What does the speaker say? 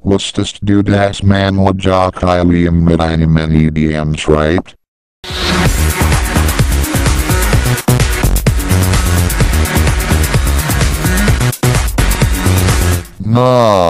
Wusstest du das man Lajakiläum mit einem Idiom schreibt? No.